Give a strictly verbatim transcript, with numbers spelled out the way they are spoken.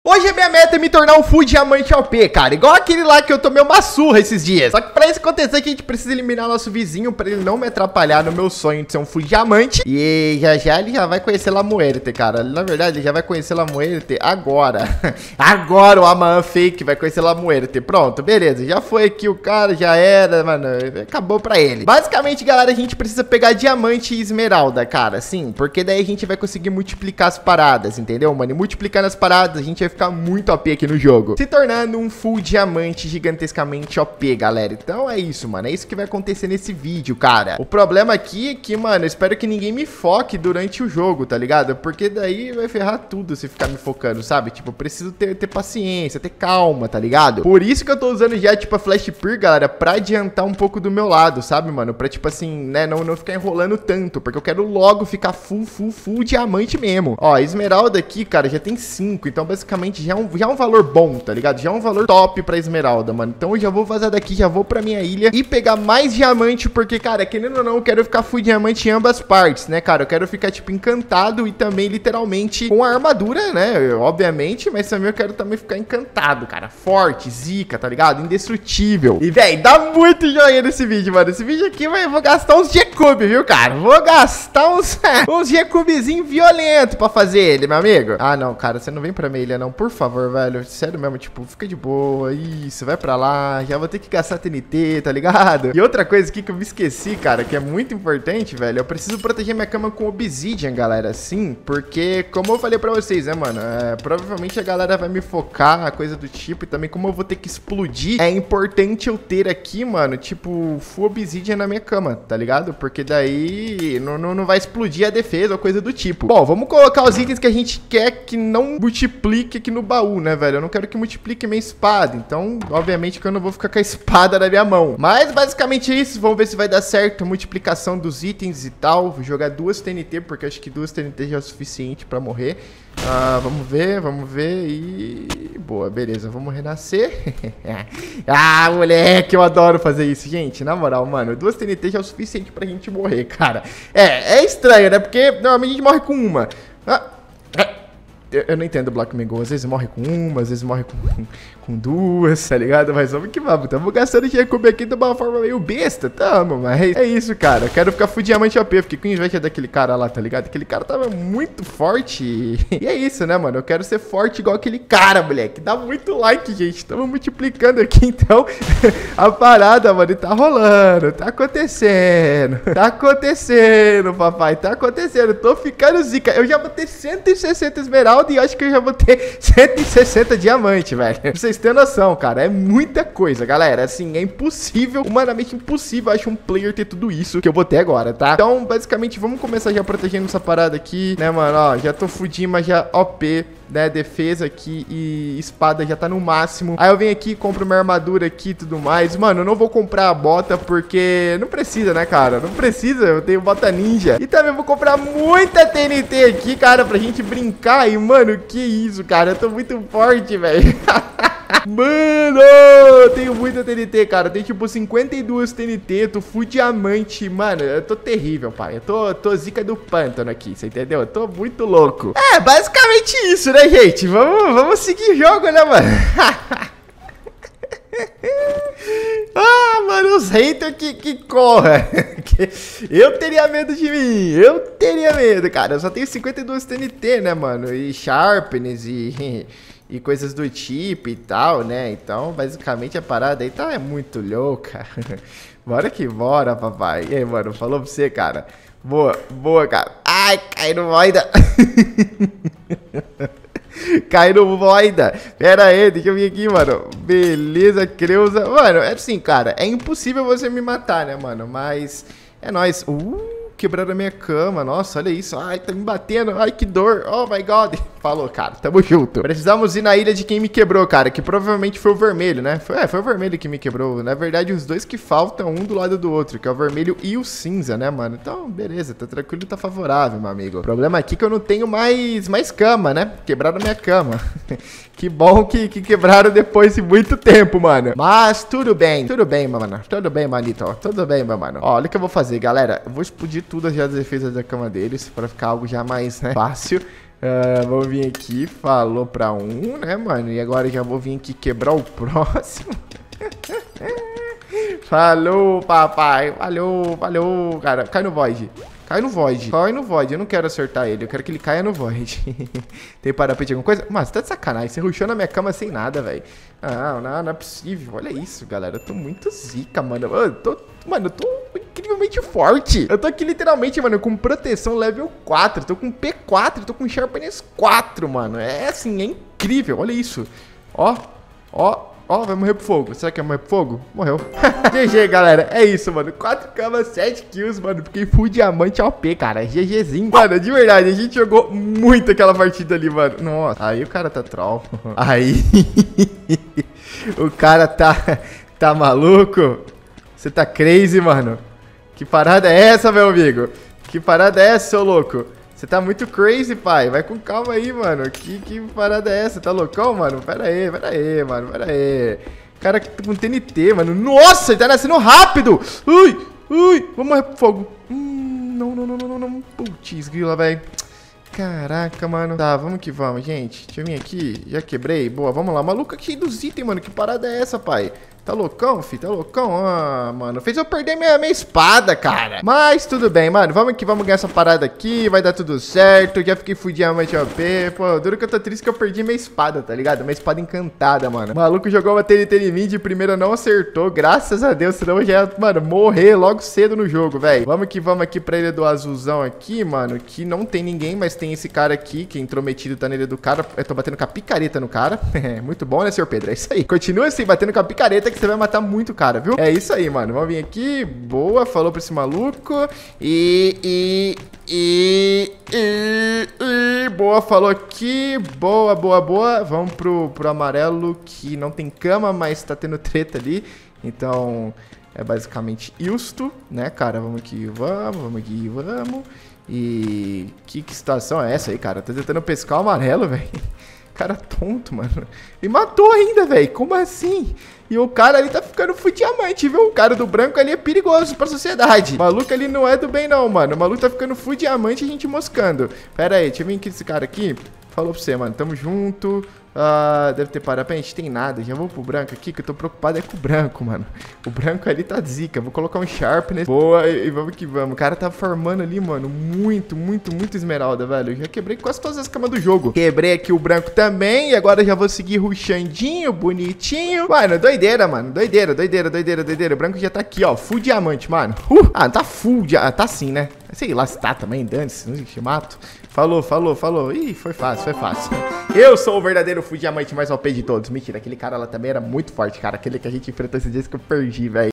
Hoje a minha meta é me tornar um full diamante O P, cara. Igual aquele lá que eu tomei uma surra esses dias. Só que pra isso acontecer, a gente precisa eliminar nosso vizinho pra ele não me atrapalhar no meu sonho de ser um full diamante. E já já ele já vai conhecer La Muerte, cara. Na verdade, ele já vai conhecer La Muerte agora. Agora o Aman Fake vai conhecer La Muerte. Pronto, beleza. Já foi aqui o cara, já era, mano. Acabou pra ele. Basicamente, galera, a gente precisa pegar diamante e esmeralda, cara. Sim, porque daí a gente vai conseguir multiplicar as paradas, entendeu, mano? E multiplicando as paradas, a gente vai ficar muito O P aqui no jogo, se tornando um full diamante gigantescamente O P, galera. Então é isso, mano, é isso que vai acontecer nesse vídeo, cara. O problema aqui é que, mano, eu espero que ninguém me foque durante o jogo, tá ligado? Porque daí vai ferrar tudo se ficar me focando, sabe? Tipo, eu preciso ter, ter paciência, ter calma, tá ligado? Por isso que eu tô usando já, tipo, a Flash Pearl, galera, pra adiantar um pouco do meu lado, sabe, mano? Pra, tipo assim, né, não, não ficar enrolando tanto, porque eu quero logo ficar full, full, full diamante mesmo. Ó, esmeralda aqui, cara, já tem cinco, então basicamente já é, um, já é um valor bom, tá ligado? Já é um valor top pra esmeralda, mano. Então eu já vou vazar daqui, já vou pra minha ilha e pegar mais diamante, porque, cara, querendo ou não, eu quero ficar full diamante em ambas partes, né, cara? Eu quero ficar, tipo, encantado e também, literalmente, com a armadura, né? Obviamente, mas também eu quero também ficar encantado, cara. Forte, zica, tá ligado? Indestrutível. E, velho, dá muito joinha nesse vídeo, mano. Esse vídeo aqui, vai, eu vou gastar uns G-Cube, viu, cara? Vou gastar uns, uns G-Cubezinho violento pra fazer ele, meu amigo. Ah, não, cara, você não vem pra minha ilha, não. Por favor, velho. Sério mesmo, tipo, fica de boa. Isso, vai pra lá. Já vou ter que gastar T N T, tá ligado? E outra coisa aqui que eu me esqueci, cara, que é muito importante, velho. Eu preciso proteger minha cama com obsidian, galera. Sim, porque, como eu falei pra vocês, né, mano? É, provavelmente a galera vai me focar, coisa do tipo. E também, como eu vou ter que explodir, é importante eu ter aqui, mano, tipo, full obsidian na minha cama, tá ligado? Porque daí não, não, não vai explodir a defesa ou coisa do tipo. Bom, vamos colocar os itens que a gente quer que não multiplique aqui no baú, né, velho? Eu não quero que multiplique minha espada. Então, obviamente que eu não vou ficar com a espada na minha mão. Mas, basicamente é isso. Vamos ver se vai dar certo a multiplicação dos itens e tal. Vou jogar duas T N T, porque acho que duas T N T já é o suficiente pra morrer. Ah, vamos ver, vamos ver e... Boa, beleza, vamos renascer. Ah, moleque, eu adoro fazer isso, gente. Na moral, mano, duas T N T já é o suficiente pra gente morrer, cara. É, é estranho, né? Porque normalmente a gente morre com uma. Ah, eu, eu não entendo o Black Mango. Às vezes morre com uma, às vezes morre com, com duas, tá ligado? Mas vamos que vamos. Tamo gastando G-Cube aqui de uma forma meio besta. Tamo, mas é isso, cara. Eu quero ficar full diamante O P. Fiquei com inveja daquele cara lá, tá ligado? Aquele cara tava muito forte. E é isso, né, mano? Eu quero ser forte igual aquele cara, moleque. Dá muito like, gente. Tamo multiplicando aqui, então. A parada, mano, tá rolando. Tá acontecendo. Tá acontecendo, papai. Tá acontecendo. Tô ficando zica. Eu já vou ter cento e sessenta esmeralda. E eu acho que eu já vou ter cento e sessenta diamante, velho. Pra vocês terem noção, cara. É muita coisa, galera. Assim, é impossível, humanamente impossível, acho, um player ter tudo isso que eu vou ter agora, tá? Então, basicamente, vamos começar já protegendo essa parada aqui, né, mano? Ó, já tô fudindo, mas já O P, né? Defesa aqui e espada já tá no máximo. Aí eu venho aqui, compro minha armadura aqui e tudo mais. Mano, eu não vou comprar a bota porque não precisa, né, cara? Não precisa, eu tenho bota ninja. E também vou comprar muita T N T aqui, cara, pra gente brincar. E, mano, que isso, cara? Eu tô muito forte, velho. Mano, eu tenho muita T N T, cara. Eu tenho tipo cinquenta e duas T N T, tô full diamante. Mano, eu tô terrível, pai. Eu tô, tô zica do pântano aqui, você entendeu? Eu tô muito louco. É, basicamente isso, né, gente? Vamos, vamos seguir o jogo, né, mano? Ah, mano, os haters que, que corra. Eu teria medo de mim. Eu teria medo, cara. Eu só tenho cinquenta e duas T N T, né, mano? E sharpness e... E coisas do tipo e tal, né? Então, basicamente, a parada aí tá é muito louca. Bora que bora, papai. E aí, mano, falou pra você, cara. Boa, boa, cara. Ai, cai no voida. Cai no voida. Pera aí, deixa eu vir aqui, mano. Beleza, Creuza. Mano, é assim, cara. É impossível você me matar, né, mano? Mas é nóis. Uh... Quebraram a minha cama, nossa, olha isso. Ai, tá me batendo, ai, que dor. Oh, my God. Falou, cara, tamo junto. Precisamos ir na ilha de quem me quebrou, cara, que provavelmente foi o vermelho, né? Foi, é, foi o vermelho que me quebrou. Na verdade, os dois que faltam, um do lado do outro, que é o vermelho e o cinza, né, mano? Então, beleza, tá tranquilo, tá favorável, meu amigo. O problema aqui é que eu não tenho mais, mais cama, né? Quebraram a minha cama. Que bom que, que quebraram depois de muito tempo, mano. Mas tudo bem, tudo bem, mano. Tudo bem, manito, ó. Tudo bem, meu mano. Ó, olha o que eu vou fazer, galera. Eu vou explodir tudo já as defesas da cama deles, pra ficar algo já mais, né, fácil. Uh, vou vir aqui, falou pra um, né, mano? E agora já vou vir aqui quebrar o próximo. Falou, papai. Falou, falou, cara. Cai no Void. Cai no Void. Cai no Void. Eu não quero acertar ele. Eu quero que ele caia no Void. Tem parapente alguma coisa? Mas tá de sacanagem. Você rushou na minha cama sem nada, velho. Não, não, não é possível. Olha isso, galera. Eu tô muito zica, mano. Eu tô, mano, eu tô incrivelmente forte. Eu tô aqui literalmente, mano, com proteção level quatro. Tô com P quatro. Tô com Sharpness quatro, mano. É assim, é incrível. Olha isso. Ó, ó. Ó, oh, vai morrer pro fogo. Será que vai morrer pro fogo? Morreu. G G, galera. É isso, mano. quatro camas, sete kills, mano. Fiquei full diamante O P, cara. GGzinho. Mano, de verdade, a gente jogou muito aquela partida ali, mano. Nossa. Aí o cara tá troll. Aí. O cara tá... Tá maluco? Você tá crazy, mano. Que parada é essa, meu amigo? Que parada é essa, seu louco? Você tá muito crazy, pai. Vai com calma aí, mano. Que, que parada é essa? Tá loucão, mano? Pera aí, pera aí, mano. Pera aí. Cara com T N T, mano. Nossa, ele tá nascendo rápido. Ui, ui. Vamos morrer pro fogo. Hum, não, não, não, não, não. Putz, grila, velho. Caraca, mano. Tá, vamos que vamos, gente. Deixa eu vir aqui. Já quebrei. Boa, vamos lá. Maluco aqui dos itens, mano. Que parada é essa, pai? Tá loucão, filho? Tá loucão? Ah, mano. Fez eu perder minha, minha espada, cara. Mas tudo bem, mano. Vamos que vamos ganhar essa parada aqui. Vai dar tudo certo. Já fiquei full diamante O P. Pô, duro que eu tô triste que eu perdi minha espada, tá ligado? Minha espada encantada, mano. O maluco jogou uma T N T em mim. De primeira não acertou. Graças a Deus. Senão eu já ia, mano, morrer logo cedo no jogo, velho. Vamos que vamos aqui pra ilha do azulzão aqui, mano. Que não tem ninguém, mas tem esse cara aqui. Que intrometido tá na ilha do cara. Eu tô batendo com a picareta no cara. Muito bom, né, senhor Pedro? É isso aí. Continua assim, batendo com a picareta que você vai matar muito cara, viu? É isso aí, mano. Vamos vir aqui. Boa, falou pra esse maluco. E, e, e, e, e. Boa, falou aqui. Boa, boa, boa. Vamos pro, pro amarelo, que não tem cama, mas tá tendo treta ali. Então, é basicamente isto, né, cara? Vamos aqui, vamos, vamos aqui, vamos. E que, que situação é essa aí, cara? Tô tentando pescar o amarelo, velho. Cara tonto, mano. E matou ainda, velho. Como assim? E o cara ali tá ficando full diamante, viu? O cara do branco ali é perigoso pra sociedade. O maluco ali não é do bem, não, mano. O maluco tá ficando full diamante e a gente moscando. Pera aí, deixa eu vir aqui esse cara aqui. Falou pra você, mano. Tamo junto. Uh, deve ter parapente? Tem nada. Já vou pro branco aqui, que eu tô preocupado é com o branco, mano. O branco ali tá zica. Vou colocar um sharpness. Boa, e, e vamos que vamos. O cara tá farmando ali, mano. Muito, muito, muito esmeralda, velho. Eu já quebrei quase todas as camas do jogo. Quebrei aqui o branco também. E agora já vou seguir ruxandinho, bonitinho. Mano, doideira, mano. Doideira, doideira, doideira, doideira. O branco já tá aqui, ó. Full diamante, mano. Uh, ah, tá full diamante. Tá sim, né? Sei lá se tá também, dane-se. Não se mato. Falou, falou, falou. Ih, foi fácil, foi fácil. Eu sou o verdadeiro full diamante mais O P de todos. Mentira, aquele cara lá também era muito forte, cara. Aquele que a gente enfrentou esses dias que eu perdi, velho.